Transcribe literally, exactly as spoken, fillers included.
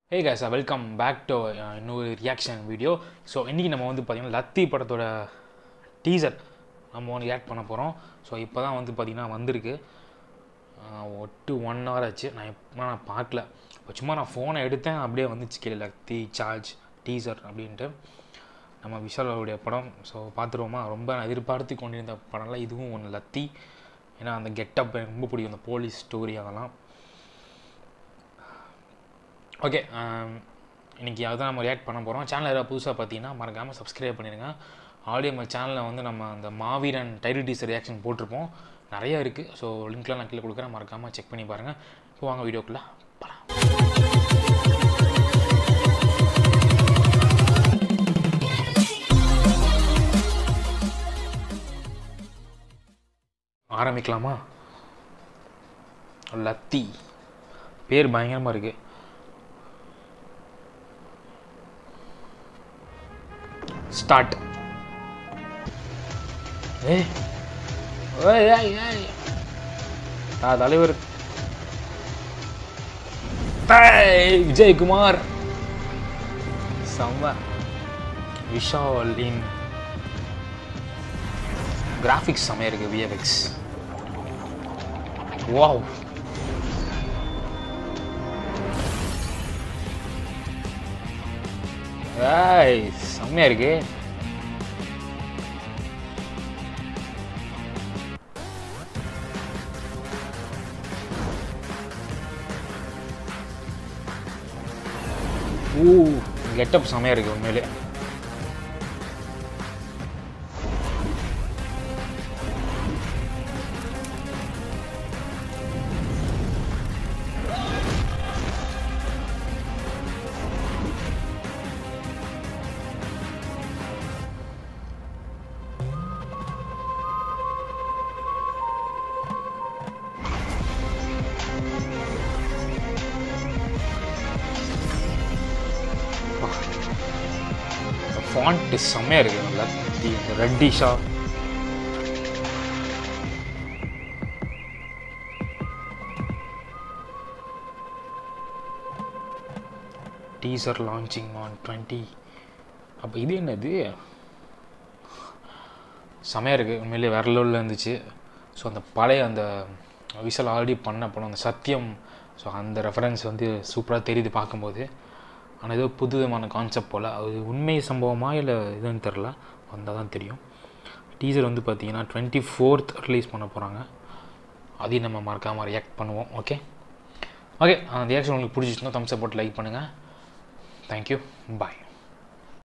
Hey guys, welcome back to uh, இன்னொரு reaction video. So இன்றைக்கி நம்ம வந்து பார்த்திங்கன்னா லத்தி படத்தோட டீசர் நம்ம ஒன்று ரியாக்ட் பண்ண போகிறோம். ஸோ இப்போ தான் வந்து பார்த்திங்கன்னா வந்திருக்கு. ஒட்டு ஒன் ஹவர் ஆச்சு. நான் இப்போ நான் பார்க்கல. இப்போ சும்மா நான் ஃபோனை எடுத்தேன், அப்படியே வந்துச்சு கீழே லத்தி சார்ஜ் டீசர் அப்படின்ட்டு. நம்ம விஷாலோடைய படம். ஸோ பார்த்துருவோமா? ரொம்ப நான் எதிர்பார்த்து கொண்டிருந்த படம்லாம் இதுவும் ஒன்று லத்தி. ஏன்னா அந்த கெட்டப் எனக்கு ரொம்ப பிடிக்கும், அந்த போலீஸ் ஸ்டோரி அதெல்லாம். ஓகே, இன்றைக்கி அதுதான் நம்ம ரியாக்ட் பண்ண போகிறோம். சேனல் ஏதாவது புதுசாக பார்த்தீங்கன்னா மறக்காமல் சப்ஸ்கிரைப் பண்ணிடுங்க. ஆல்ரெடி நம்ம சேனலில் வந்து நம்ம அந்த மாவீரன் டைட்டில் டீசர் ரியாக்ஷன் போட்டிருப்போம், நிறையா இருக்குது. ஸோ லிங்க்லாம் நான் கீழே கொடுக்குறேன், மறக்காமல் செக் பண்ணி பாருங்கள். இப்போ வாங்க வீடியோக்குள்ளே போகலாம். ஆரம்பிக்கலாமா? லத்தி பேர் பயங்கரமாக இருக்குது. ஸ்டார்ட். ஏய் ஓய் ஏய் ஏய் ஆ தலைவர் விஜயகுமார் செம்ம. விஷால் இன் கிராஃபிக்ஸ் செம்மையாக இருக்குது. VFX wow. ஏய் செம்மையாக இருக்கு. ஊ கெட்டப் செம்மையாக இருக்கு உண்மையிலே. ஃபாண்ட் செம்மையாக இருக்குது. நல்லா ரெட்டிஷா. Teaser launching on twenty. அப்போ இது என்னது? செம்மையாக இருக்குது உண்மையிலே, வேற லெவலில் இருந்துச்சு. ஸோ அந்த பழைய அந்த விஷால் ஆல்ரெடி பண்ண படம் அந்த சத்தியம், ஸோ அந்த ரெஃபரன்ஸ் வந்து சூப்பராக தெரியுது பார்க்கும்போது. ஆனால் ஏதோ புது விதமான கான்செப்ட் போல். அது உண்மை சம்பவமா இல்லை இதுன்னு தெரில, வந்தால் தான் தெரியும். டீசர் வந்து பார்த்திங்கன்னா டுவெண்ட்டி ஃபோர்த் ரிலீஸ் பண்ண போகிறாங்க. அதையும் நம்ம மறக்காமல் ரியாக்ட் பண்ணுவோம். ஓகே ஓகே அந்த ரியாக்ஷன் உங்களுக்கு பிடிச்சிச்சுன்னா தம்ஸ் அப் போட்டு லைக் பண்ணுங்கள். தேங்க்யூ, பாய்.